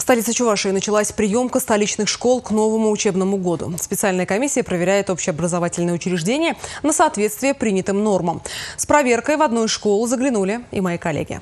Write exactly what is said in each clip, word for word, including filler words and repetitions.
столице Чувашии началась приемка столичных школ к новому учебному году. Специальная комиссия проверяет общеобразовательные учреждения на соответствие принятым нормам. С проверкой в одну из школ заглянули и мои коллеги.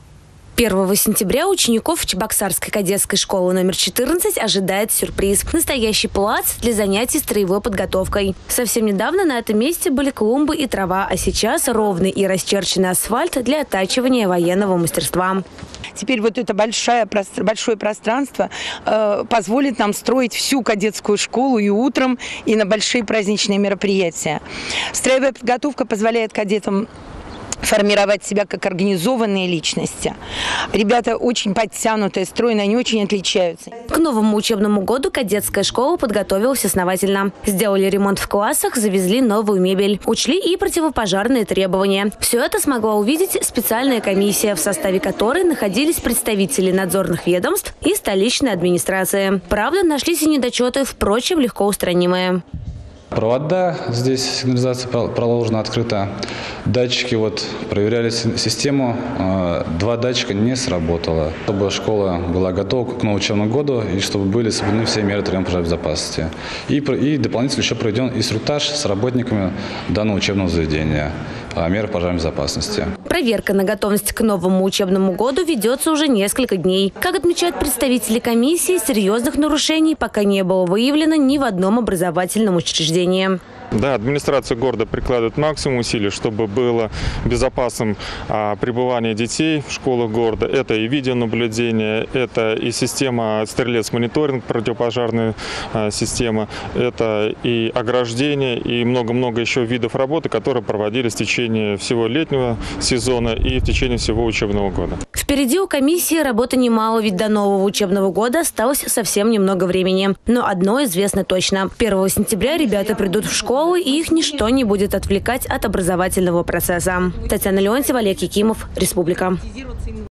первого сентября учеников Чебоксарской кадетской школы номер четырнадцать ожидает сюрприз. Настоящий плац для занятий строевой подготовкой. Совсем недавно на этом месте были клумбы и трава, а сейчас ровный и расчерченный асфальт для оттачивания военного мастерства. Теперь вот это большое, большое пространство э, позволит нам строить всю кадетскую школу и утром, и на большие праздничные мероприятия. Строевая подготовка позволяет кадетам формировать себя как организованные личности. Ребята очень подтянутые, стройные, они очень отличаются. К новому учебному году кадетская школа подготовилась основательно. Сделали ремонт в классах, завезли новую мебель. Учли и противопожарные требования. Все это смогла увидеть специальная комиссия, в составе которой находились представители надзорных ведомств и столичной администрации. Правда, нашлись и недочеты, впрочем, легко устранимые. Провода, здесь сигнализация проложена открыто. Датчики, вот, проверяли систему, два датчика не сработало. Чтобы школа была готова к новому учебному году и чтобы были соблюдены все меры требований пожарной безопасности. И, и дополнительно еще проведен инструктаж с работниками данного учебного заведения о мерах пожарной безопасности. Проверка на готовность к новому учебному году ведется уже несколько дней. Как отмечают представители комиссии, серьезных нарушений пока не было выявлено ни в одном образовательном учреждении. Да, администрация города прикладывает максимум усилий, чтобы было безопасным а, пребывание детей в школах города. Это и видеонаблюдение, это и система стрелец-мониторинг, противопожарная а, система, это и ограждение, и много-много еще видов работы, которые проводились в течение всего летнего сезона и в течение всего учебного года. Впереди у комиссии работы немало, ведь до нового учебного года осталось совсем немного времени. Но одно известно точно. первого сентября ребята придут в школу, и их ничто не будет отвлекать от образовательного процесса. Татьяна Леонтьева, Олег Якимов, Республика.